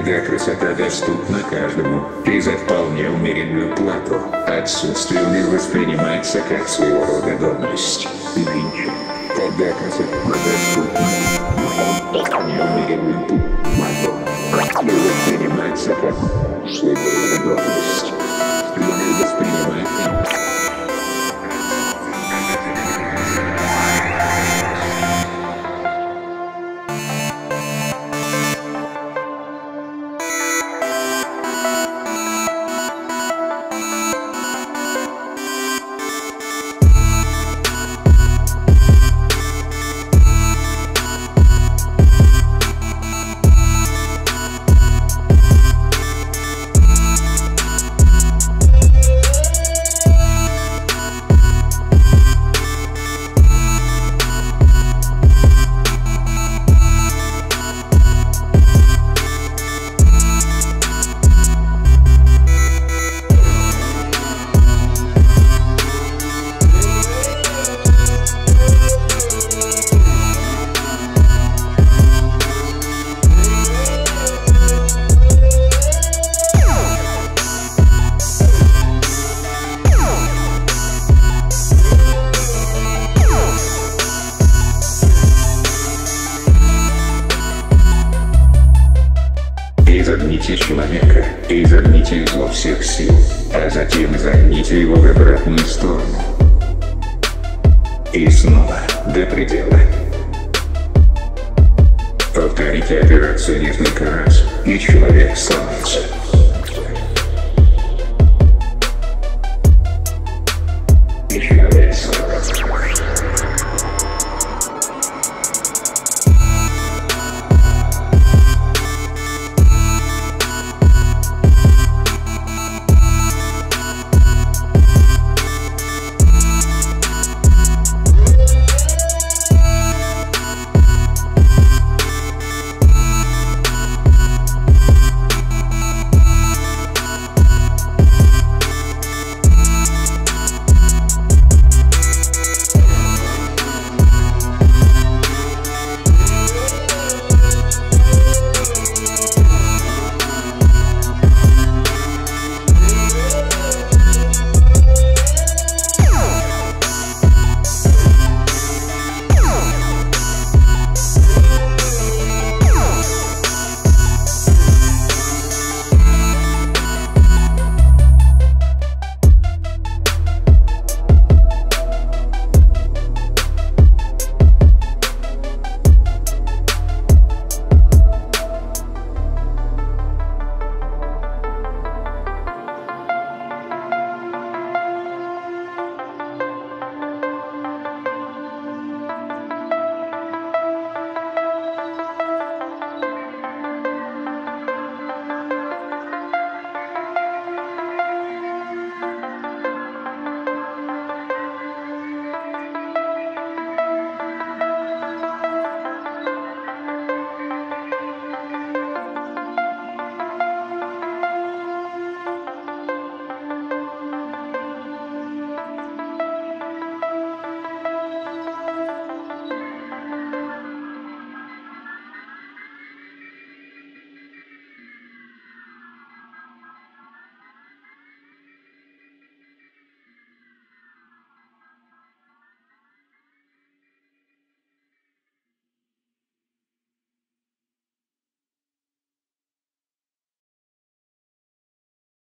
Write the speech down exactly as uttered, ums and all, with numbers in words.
когда красота доступна каждому и за вполне умеренную плату, отсутствие в ней воспринимается как своего рода должность. Нынче, когда красота доступна за вполне умеренную плату, воспринимается как своего рода должность. Воспринимается. Изогните человека, изогните изо всех сил, а затем изогните его в обратную сторону. И снова до предела. Повторите операцию несколько раз, и человек сломается.